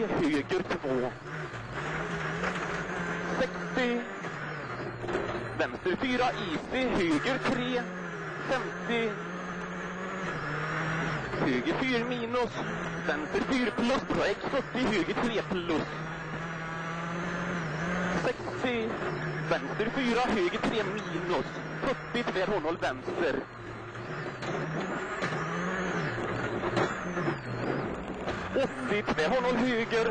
höger 2. 60. Vänster 4, easy, höger 3. 50. Höger 4 minus. Vänster 4 plus på X40, höger 3 plus. 60. Vänster 4, höger 3 minus. 40, tvärhåll vänster. 80, tvärhåll höger.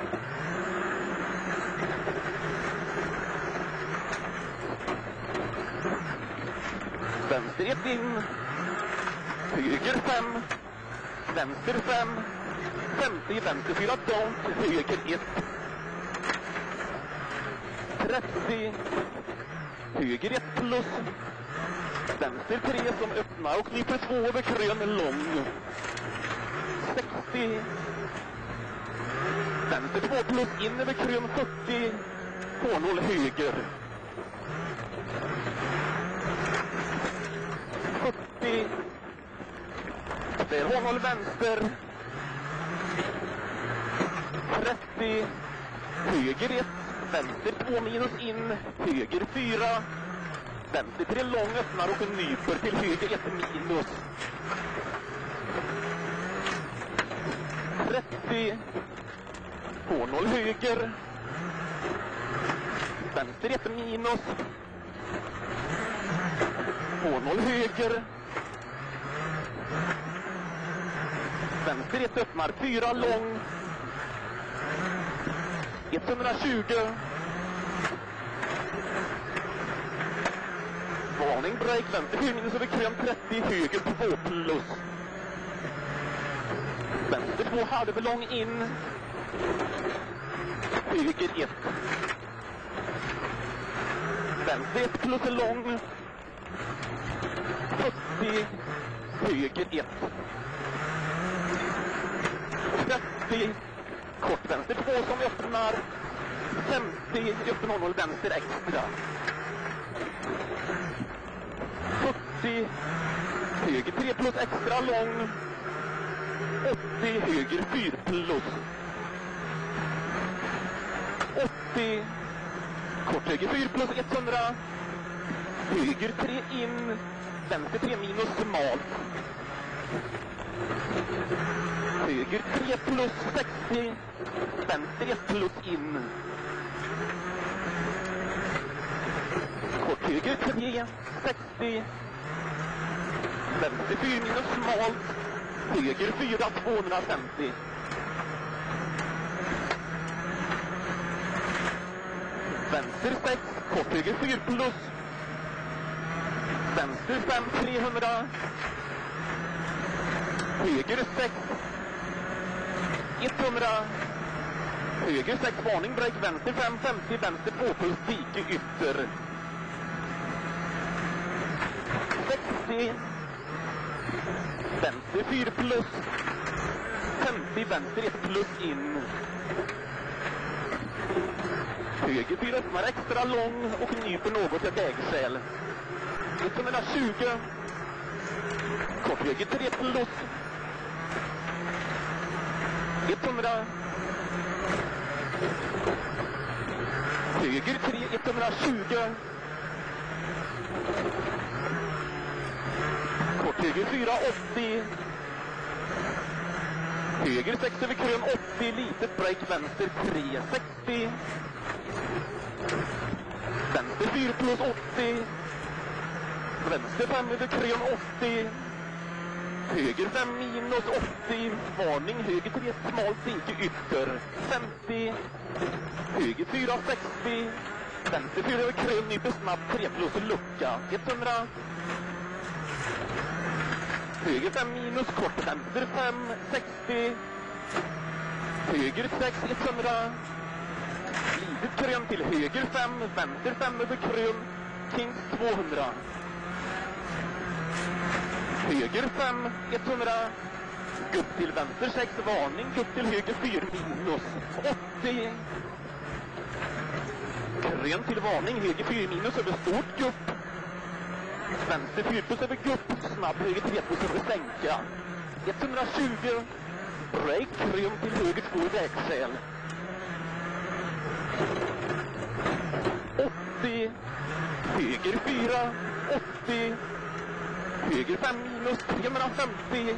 Vänster 1 in. Höger 5. Vänster 5. 50, vänster 4 don't. Höger 1. 30. Höger 1 plus. Vänster 3 som öppnar och knyter 2 över krön lång. 60. Vänster 2 plus in över krön 40. Hårnål höger. 40. Där hårnål vänster. 30. Höger 1. Vänster 2 minus in. Höger 4. Vänster 3 lång öppnar och nyper till höger 1 minus. 30. Hårnål höger. Vänster 1 minus. Hårnål höger. Vänster 1 öppnar 4 lång. 120. Varning break, vänster 4 minus över krön 30, höger 2 plus. Vänster 2 halvlång in. Höger 1. Vänster 1 plus lång. 40. Höger 1. 30. Kort vänster 2 som öppnar. 50. Öppen håll vänster extra. 40. Höger 3 plus extra lång. 80. Höger 4 plus. 80. Kort höger 4 plus 100. Höger 3 in. Vänster 3 minus smalt. Höger 3 plus 60. Vänster 1 plus in. Kort höger 3. 60. Vänster 4 minus smalt. Höger 4 250. Vänster 6. Kort höger 4 plus. Vänster 5 300. Höger 6. 100. Höger 6 varning break. Vänster 5 50. Vänster 2 plus dike ytter. 60. Vänster 4 plus. 50. Vänster 1 plus in. Höger 4 öppnar extra lång och nyper något ett ägskäl. 120. Kort höger 3 plus. 100. Höger 3 120. Kort höger 4 80. Höger 6 över krön 80. Litet break vänster 3 60. Vänster 4 plus 80. Vänster 5 över krön 80. Höger 5 minus 80. Varning höger 3 smalt dike ytter. 50. Höger 4 60. Vänster 4 över krön nyper snabbt 3 plus lucka. 100. Höger 5 minus kort. Vänster 5 60. Höger 6 100. Litet krön till höger 5. Vänster 5 över krön. Kings 200. Höger 5 100. Gupp till vänster 6 varning. Gupp till höger 4 minus 80. Krön till varning. Höger 4 minus över stort gupp. Vänster 4 plus över gupp. Snabb höger 3 plus över sänka. 120. break, krön till höger 2 i vägskäl. 80, höger 4, 80, höger 5 minus 350,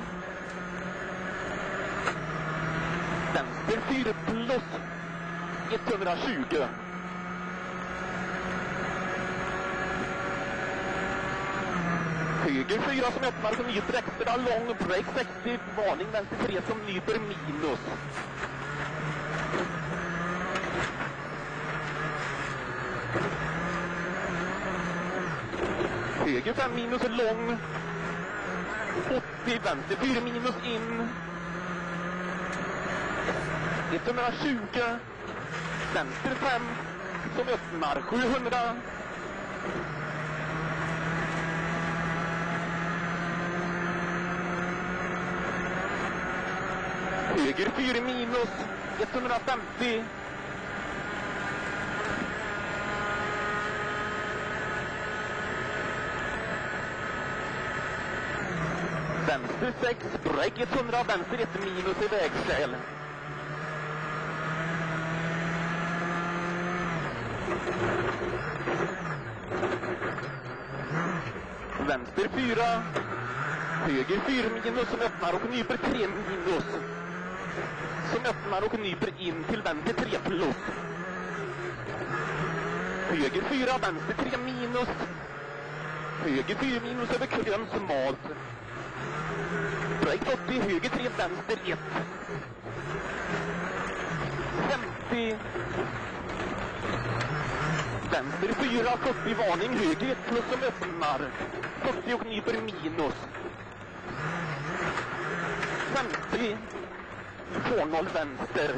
vänster 4 plus 120. Höger 4 som öppnar som nyper extra lång, break 60, varning vänster 3 som nyper minus. Höger 5 minus lång, 80, vänster 4 minus in, 120, vänster 5 som öppnar 700. Höger 4 minus 150. Vänster 6, break 100, vänster 1 minus i vägskäl. Vänster 4, höger 4 minus som öppnar och nyper 3 minus. Som öppnar och nyper in till vänster 3 plus. Höger 4, vänster 3 minus. Höger 4 minus över krön smalt. Break 80, höger 3, vänster 1. 50. Vänster 4, 40 varning, höger 1 plus som öppnar. 40 och nyper minus. 50. 2-0 vänster.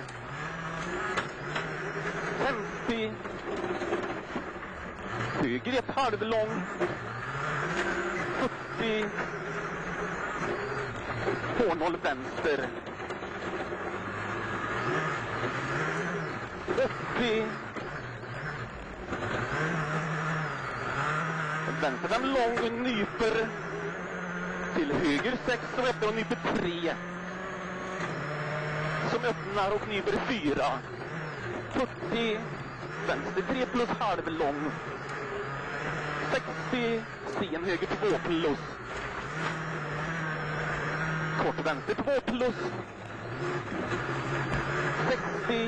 50. Höger 1 halvlång. 40. 2-0 vänster. 80. Vänster 5 lång nyper. Till höger 6 och öppnar och nyper 3. Som öppnar och nyper 4. 40. Vänster 3 plus halvlång. 60. Sen höger 2 plus. Kort vänster 2 plus. 60.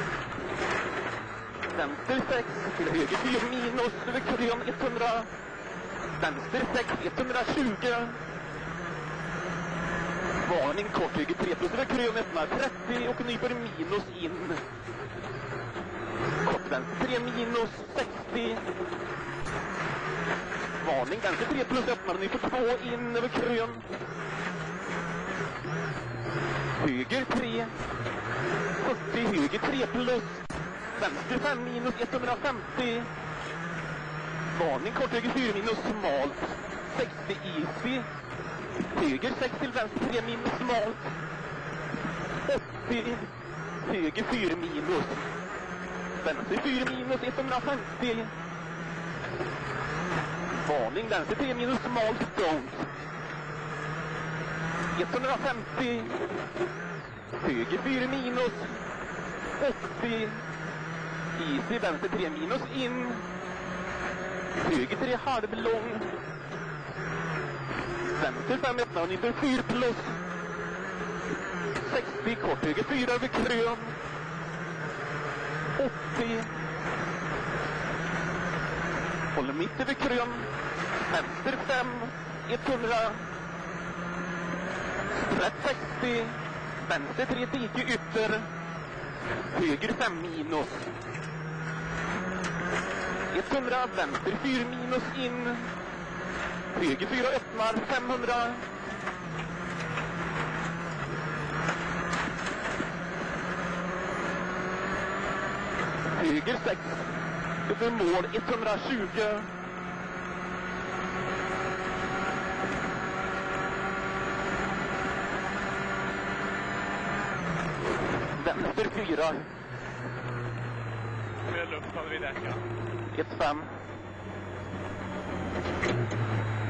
Vänster 6 till höger 4 minus. Över krön 100. Vänster 6 120. Varning kort höger 3 plus över krön öppnar 30 och nyper minus in. Kort vänster 3 minus 60. Varning vänster 3 plus öppnar och nyper 2 in över krön. Höger 3. 40 höger 3 plus. Vänster 5 minus 150. Varning kort höger 4 minus smalt. 60 easy. Höger 6 till vänster 3 minus smalt. 80. Höger 4 minus. Vänster 4 minus 150. Varning vänster 3 minus smalt don't. 150. Höger 4 minus. 80. Easy vänster 3 minus in. Höger 3 halvlång. Vänster 5 öppnar och nyper 4 plus. 60 kort höger 4 över krön. 80. Håller mitt över krön. Vänster 5. 100. Rätt 60. Vänster 3 dike ytter. Höger 5 minus. 100. Vänster 4 minus in. Höger 4 öppnar 500. Höger 6. Över mål 120. Vänster 4. Med luft hade vi där, ja. 1-5.